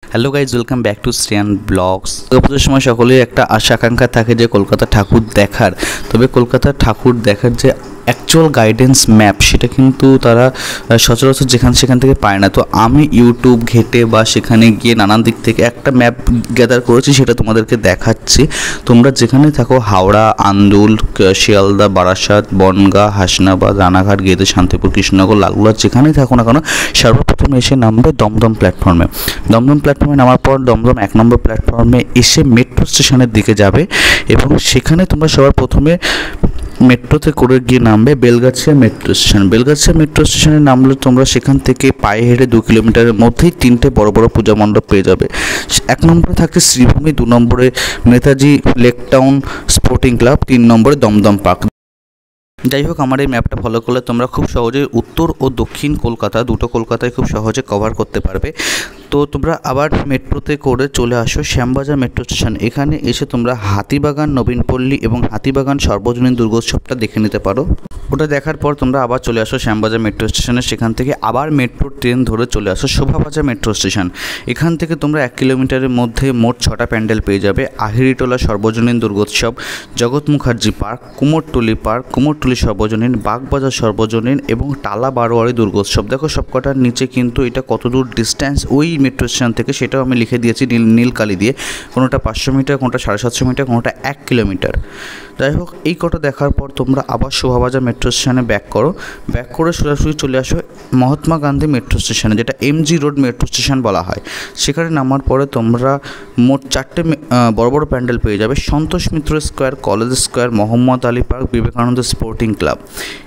Hello guys, welcome back to Shreyan blogs. দুর্গাপুজোর সময় সকলের একটা আশা আকাঙ্ক্ষা থাকে যে কলকাতা ঠাকুর দেখার, তবে কলকাতার ঠাকুর দেখার যে অ্যাকচুয়াল গাইডেন্স ম্যাপ সেটা কিন্তু তারা সচরাচর সেখান থেকে পায় না। তো আমি ইউটিউব ঘেটে বা সেখানে গিয়ে নানান দিক থেকে একটা ম্যাপ গ্যাদার করেছি, সেটা তোমাদেরকে দেখাচ্ছি। তোমরা যেখানে থাকো, হাওড়া, আন্দুল, শিয়ালদা, বারাসাত, বনগাঁ, হাসনাবাদ, রানাঘাট, গেদে, শান্তিপুর, কৃষ্ণনগর, লালগোলা, যেখানেই থাকো না কেন, সর্বপ্রথমে এসে নামবে দমদম প্ল্যাটফর্মে। দমদম প্ল্যাটফর্মে নামার পর দমদম 1 নম্বর প্ল্যাটফর্মে এসে মেট্রো স্টেশনের দিকে যাবে এবং সেখানে তোমরা সবার প্রথমে মেট্রোতে করে গিয়ে নামবে Belgachia metro station. Belgachia metro স্টেশনে নামলে তোমরা সেখান থেকে পায়ে হেঁটে 2 কিলোমিটারের মধ্যেই 3টে বড় বড় পূজা মণ্ডপ পেয়ে যাবে। 1 নম্বরে থাকে শ্রীভূমি, 2 নম্বরে Netaji lake town sporting club, 3 নম্বরে দমদম পার্ক। যাই হোক, আমার এই ম্যাপটা ফলো করলে তোমরা খুব সহজেই উত্তর ও দক্ষিণ কলকাতা, দুটো কলকাতায় খুব সহজে কভার করতে পারবে। তো তোমরা আবার মেট্রোতে করে চলে আসো শ্যামবাজার মেট্রো স্টেশন। এখানে এসে তোমরা হাতিবাগান, নবীনপল্লী এবং হাতিবাগান সর্বজনীন দুর্গোৎসবটা দেখে নিতে পারো। ওটা দেখার পর তোমরা আবার চলে আসো শ্যামবাজার মেট্রো স্টেশনে। সেখান থেকে আবার মেট্রো ট্রেন ধরে চলে আসো শোভাবাজার মেট্রো স্টেশন। এখান থেকে তোমরা 1 কিলোমিটারের মধ্যে মোট 6টা প্যান্ডেল পেয়ে যাবে। আহিরিটোলা সর্বজনীন দুর্গোৎসব, জগৎ মুখার্জি পার্ক, কুমোরটুলি পার্ক, কুমোরটুলি সর্বজনীন, বাগবাজার সর্বজনীন এবং টালা বারোয়ারি দুর্গোৎসব। দেখো সবকটার নিচে কিন্তু এটা কত দূর ডিস্ট্যান্স ওই মেট্রো স্টেশন থেকে সেটাও আমি লিখে দিয়েছি নীল কালি দিয়ে। কোনোটা 500 মিটার, কোনোটা 750 মিটার, কোনোটা 1 কিলোমিটার। যাই হোক, এই কটা দেখার পর তোমরা আবার শোভাবাজার মেট্রো স্টেশনে ব্যাক করে সোজাসুজি চলে আসো মহাত্মা গান্ধী মেট্রো স্টেশনে, যেটা MG রোড মেট্রো স্টেশন বলা হয়। সেখানে নামার পরে তোমরা মোট 4টে বড় বড় প্যান্ডেল পেয়ে যাবে। Santosh Mitra square, college square, Mohammad Ali park, Vivekananda sporting club.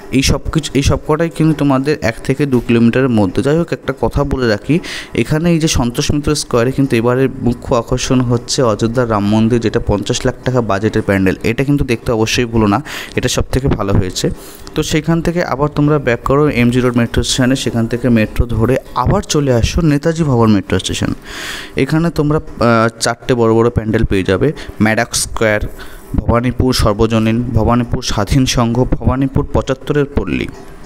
এই সবকটাই কিন্তু তোমাদের 1 থেকে 2 কিলোমিটারের মধ্যে। যাই হোক, একটা কথা বলে রাখি, এখানে এই যে সন্তোষ মিত্র স্কোয়ারে কিন্তু এবারের মুখ্য আকর্ষণ হচ্ছে অযোধ্যার রাম মন্দির, যেটা 50 লাখ টাকা বাজেটের প্যান্ডেল। এটা কিন্তু দেখতে অবশ্যই ভুলো না, এটা সব থেকে ভালো হয়েছে। তো সেখান থেকে আবার তোমরা ব্যাক করো MG রোড মেট্রো স্টেশনে। সেখান থেকে মেট্রো ধরে আবার চলে আসো নেতাজি ভবন মেট্রো স্টেশন। এখানে তোমরা 4টে বড় বড় প্যান্ডেল পেয়ে যাবে। ম্যাডাক স্কোয়ার, ভবানীপুর সর্বজনীন, ভবানীপুর স্বাধীন সংঘ, ভবানীপুর 75-এর পল্লী।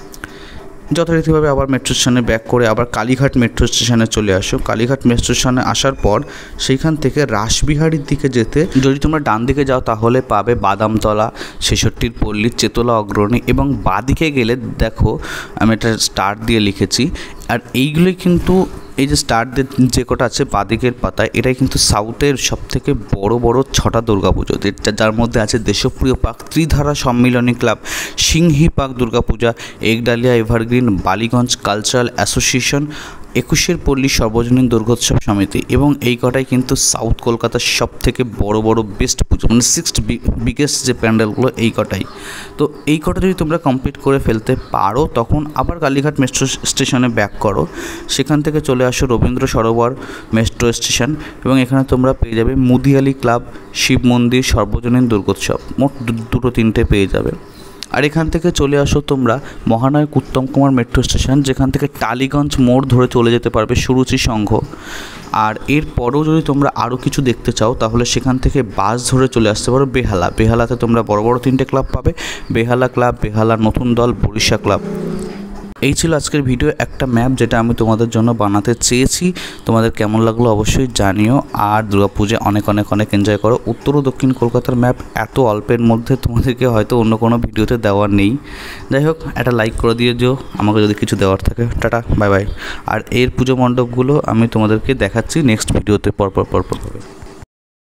যথারীতিভাবে আবার মেট্রো স্টেশনে ব্যাক করে আবার কালীঘাট মেট্রো স্টেশনে চলে আসো। কালীঘাট মেট্রো স্টেশনে আসার পর সেইখান থেকে রাসবিহারীর দিকে যেতে, যদি তোমরা ডান দিকে যাও তাহলে পাবে বাদামতলা, 66-র পল্লী, চেতলা অগ্রণী এবং বাঁদিকে গেলে দেখো আমি একটা স্টার দিয়ে লিখেছি। আর এইগুলোই কিন্তু এই যে স্টার যে কটা আছে বাঁদিকের পাতায়, এটাই কিন্তু সাউথের সবথেকে বড় 6টা দুর্গাপুজো, যার মধ্যে আছে Deshapriya park, Tridhara Sammilani club, Singhi park Durga Puja, Ekdalia evergreen, Ballygunge cultural association, 21-এর পল্লী সর্বজনীন দুর্গোৎসব সমিতি। এবং এই কটাই কিন্তু সাউথ কলকাতার সবথেকে বড় বেস্ট পুজো, মানে 6th বিগেস্ট যে প্যান্ডেলগুলো এই কটাই। তো এই কটা যদি তোমরা কমপ্লিট করে ফেলতে পারো, তখন আবার কালীঘাট মেট্রো স্টেশনে ব্যাক করো। সেখান থেকে চলে আসো রবীন্দ্র সরোবর মেট্রো স্টেশন এবং এখানে তোমরা পেয়ে যাবে মুদিয়ালি ক্লাব, শিব মন্দির, সর্বজনীন দুর্গোৎসব। মোট 2-3টে পেয়ে যাবে। আর এখান থেকে চলে আসো তোমরা মহানায়ক উত্তম কুমার মেট্রো স্টেশন, যেখান থেকে টালিগঞ্জ মোড় ধরে চলে যেতে পারবে সুরুচি সংঘ। আর এরপরেও যদি তোমরা আরও কিছু দেখতে চাও তাহলে সেখান থেকে বাস ধরে চলে আসতে পারো বেহালাতে তোমরা বড় 3টে ক্লাব পাবে। বেহালা ক্লাব, বেহালা নতুন দল, বরিশা ক্লাব। এই ছিল আজকের ভিডিও, একটা ম্যাপ যেটা আমি তোমাদের জন্য বানাতে চেয়েছি। তোমাদের কেমন লাগলো অবশ্যই জানিও। আর দুর্গাপূজা অনেক এনজয় করো। উত্তর ও দক্ষিণ কলকাতার ম্যাপ এত অল্পের মধ্যে তোমাদেরকে হয়তো অন্য কোনো ভিডিওতে দেওয়ার নেই। যাই হোক, একটা লাইক করে দিয়ে যেও আমাকে যদি কিছু দেওয়ার থাকে। Tata, bye bye. আর এর পুজো মণ্ডপগুলো আমি তোমাদেরকে দেখাচ্ছি নেক্সট ভিডিওতে পরপর।